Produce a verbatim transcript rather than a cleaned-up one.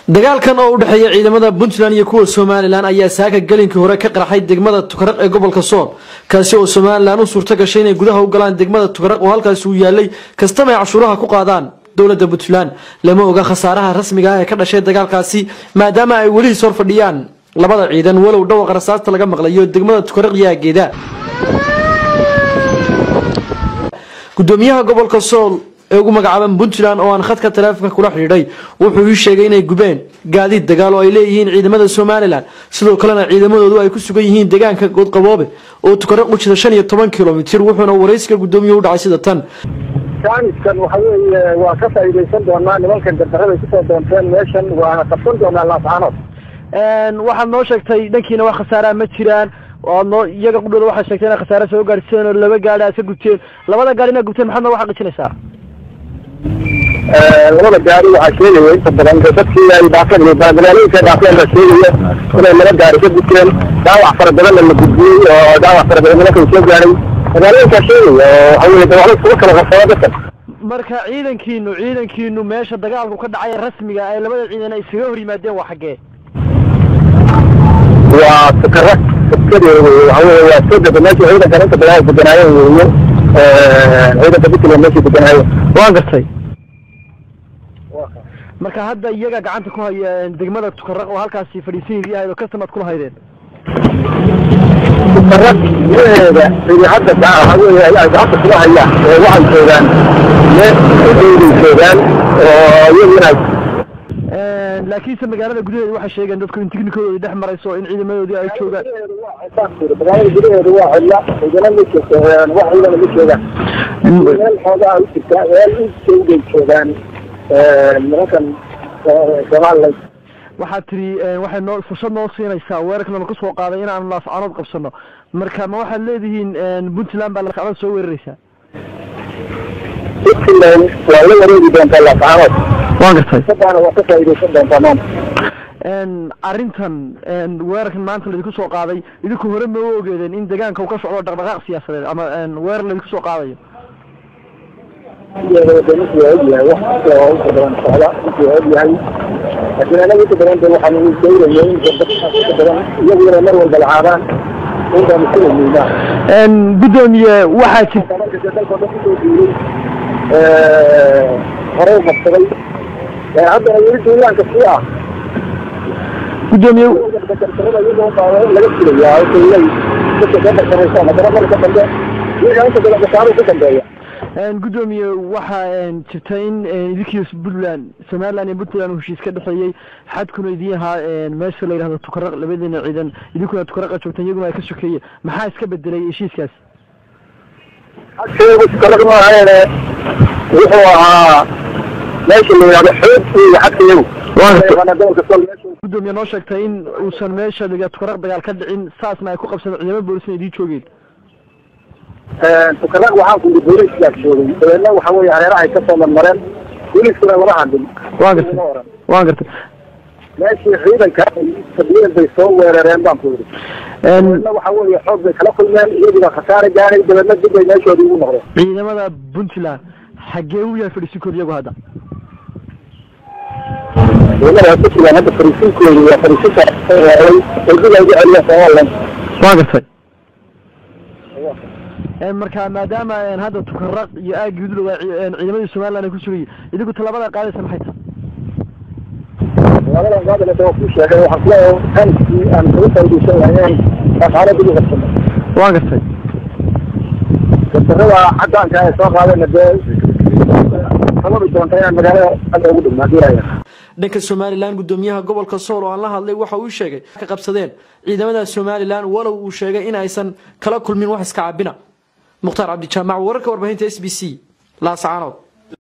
dagaalkan oo u dhaxeeya ciidamada Puntland iyo kuwa Somaliland ayaa saaka galinkii hore ka qarxay degmada Tukaraq ee gobolka Sool kaasi oo Somaliland u suurta gashay inay gudaha u galaan degmada Tukaraq oo halkaas uu yaalay kastama ay cashuuraha ku qaadaan dawladda Puntland lama oga khasaaraha rasmiga ah ee ka dhashay dagaalkaasi maadaama ay wali soo fadhiyaan labada ciidan walow dhawaqa rasaasta laga maqlayo degmada Tukaraq yaageeda gudoomiyaha gobolka Sool ee ugu magacaaban Puntland oo aan khadka taleefanka kula xiriiray wuxuu sheegay inay gubeen gaadiid dagaal oo ay leeyihiin ciidamada Somaliland sidoo kalena ciidamadoodu ay ku sugan yihiin deegaanka good qaboobe oo Tukaraq u jira shan iyo toban kiiloomitir wuxuuna wareysiga gudoomiyuhu u dhacay sida tan kan waxa weeye waa ka faa'iideysan doonaa nimankan dardarada ku soo doonteen meeshan waa qabsan doonaa laascaanood een waxa noo sheegtay dhankiina wax khasaare ma jiraan oo noo iyaga qudhooda waxa sheegtay in khasaare soo gaarsiin oo laba gaari ay ka gubteen labada gaarina gubteen maxaad waxa qijinaysaa labada gaari waxa sheegay inta badan dadkii ay baaqeen magaalooyinka dhaafeen la sheegay inay laba gaari ka gubteen daawac fara badan la gudbiyay oo daawac fara badan la soo gaaray magaalooyinka sheegay oo haweeney dawlad soo kala qabsada dadka marka ciidankiinu ciidankiinu meesha dagaalku ka dhacay rasmiga ay labada ciidan ay isaga hor yimaadeen waa xagee waa Tukaraq kadib haweeney waa soo degay meesha ciidanka inta badan deganaayo ee ciidanka Puntland meesha deganaayo waan gartay marka hadda iyaga gacanta ku haya degmada Tukaraq oo halkaas fadhiisin yahay oo kastamad kula haydeen Tukaraq yeeda ee hadda haweeney ay gacanta kula hayaan ee waxay joogaan meel ay joogaan oo iyaguna ee laakiin magaalada gudaheeda waxa sheegeen dadku in tiknikooda dhex marayso in ciidamadoodii ay joogaan magaalada gudaheeda waa xilla ciidamada ma joogaan wax ciidamada ma joogaan meel xoogaa u jirta meel u joogaan ee markan Soomaaliland waxa tiri waxa noo fursad noo siinaysaa weerarkan ku soo qaaday in aan laascaanood qabsano marka ma waxa leedihiin Puntland baa laascaanood soo weeraraysa Puntland waa la wareegi doontaa laascaanood waan gartay sababana waa ka faa'iideysan doontaa maanta een arintan een weerarkan maanta la ku soo qaaday idinku hore ma ogeedeen in deegaanka uu ka socdo dhaqdhaqaaq siyaasadeed ama een weerar la ku soo qaadayo iyada waddanku waa yahay wax oo u badan socda intii ay yahay laakiin anagu inta badan waxaan u sheegayaa in dadka badan iyaguna mar walba lacaabaan inta muslimiina een gudoomiye waxa jirta ee hore u qabsaday ee hadda ay duulaanka si ah gudoomiye laga filayaa inay dadka ka bartaan madara ka dambe iyo inta badan ka saaro ka dambeeya een gudoomiye waxa een jirta in idinkiis Puntland Somaliland iyo Puntland uu heshiis ka dhaxeeyay xadkuna idiyaha een meesha la yiraahdo Tukaraq labadina ciidan idinkuna Tukaraq joogtaan iyaguna ay ka sokeeyay maxaa iska bedelay heshiiskaas hadda Tukaraq ma ahayn wuxuu ahaa meesha la yiraahdo xoog iyo xadkeeyo waana dalka Soomaaliya gudoomiye noo sheegtay in uusan meesha laga Tukaraq dagaal ka dhicin saasna ay ku qabsadeen ciidamada booliska idin joogeen ee Tukaraq waxaan ku booliska joogay dadna waxa weeye hareeraha ay ka soo mareen booliskuna wada hadin waan gartay waan gartay meeshii ciidanka fadhiyeen bay soo weerareen baan ku yiri ee waxa weeye xoog bay kala kulmeen iyaguna khasaare gaaray dadna dib ay meeshoodii ugu noqdeen ciidamada Puntland xagee u yahay fadhiisikooda iyagu hadda ciidamada Puntland hadda fadhiisikooda waa fadhiisika ee dib ay u celiyeen Soomaaliland waan gartay ee marka maadaama aan hadda Tukaraq iyo aag guduud ciidamada Somaliland ay ku sugayeen idigu talabada qaadaysan maxay tahay labada qaadaysan oo ku sheegay waxa ku leeyahay hanti aan ku faa'iideysan xaalada ugu qabsan waan gartay darada cadaanka ay soo qaadeen dee talaba doonta in magaalada aad ugu dhimaadiyay dhanka Somaliland gudoomiyaha gobolka Sool oo aan la hadlay waxa uu sheegay ka qabsadeen ciidamada Somaliland walow uu sheegay in aysan kala kulmin wax iska cabina Mukhtaar Cabdi Jaamac wararka warbaahinta S B C laascaanood